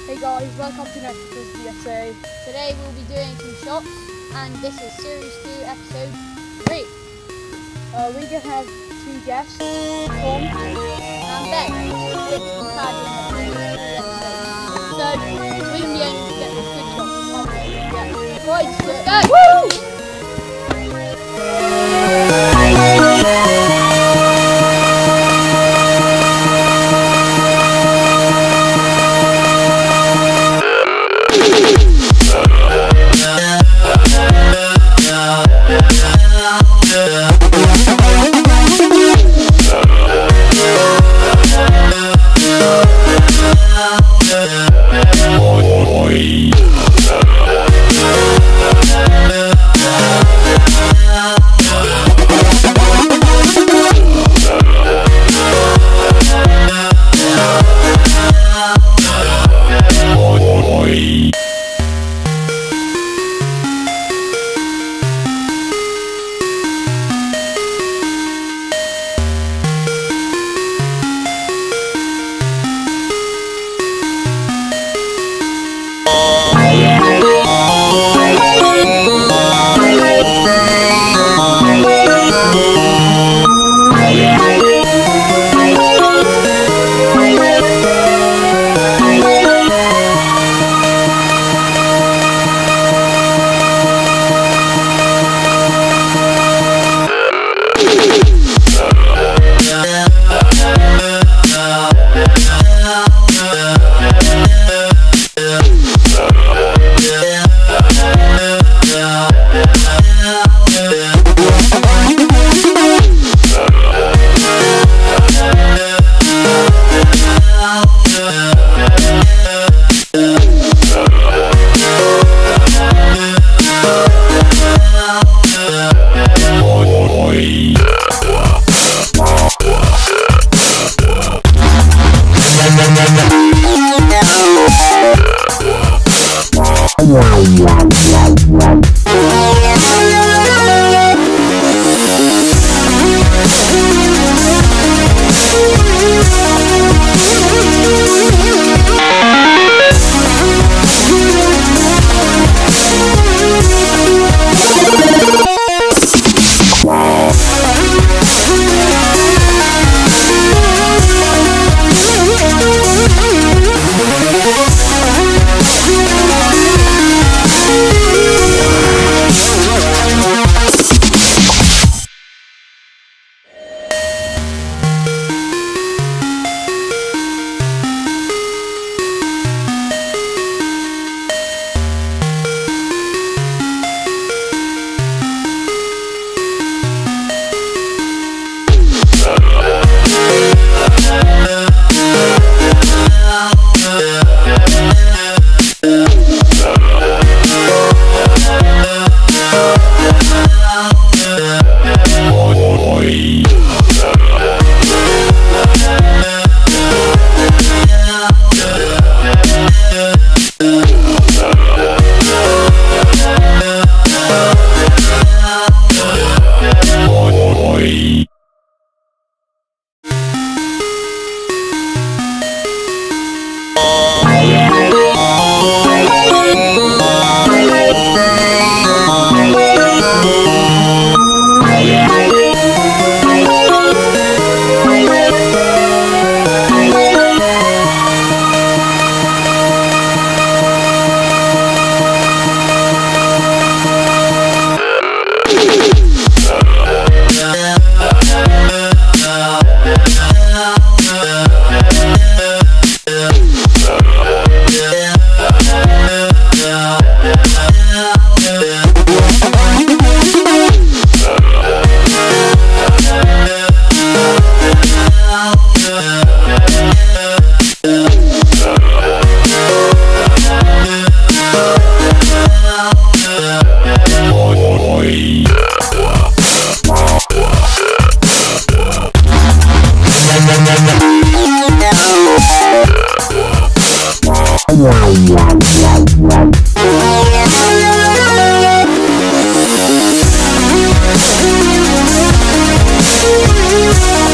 Hey guys, welcome to next USA. Today we'll be doing some shots, and this is Series 2, Episode 3. We can have two guests, Tom And Ben, which we've had in the previous 3 episodes. So, we can be able to get this good shots. Yeah. Right, let's go! Woo!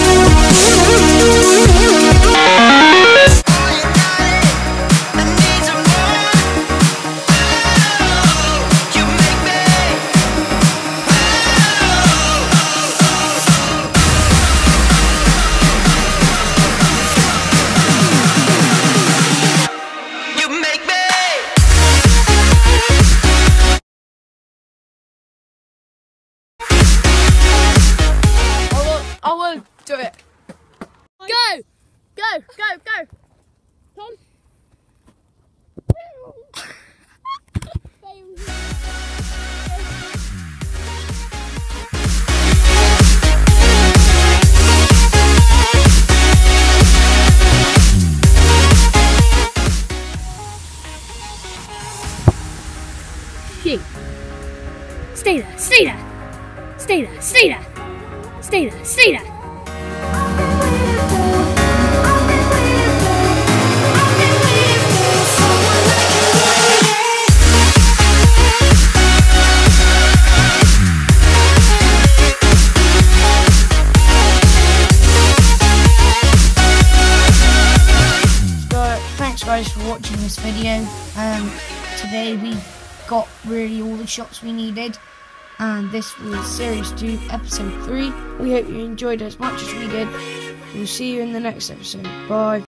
I need to you. Stay there, stay there. Stay there, stay there. Stay there, stay there. Thanks guys for watching this video. Today we got really all the shots we needed, and this was Series 2, Episode 3. We hope you enjoyed as much as we did. We'll see you in the next episode. Bye.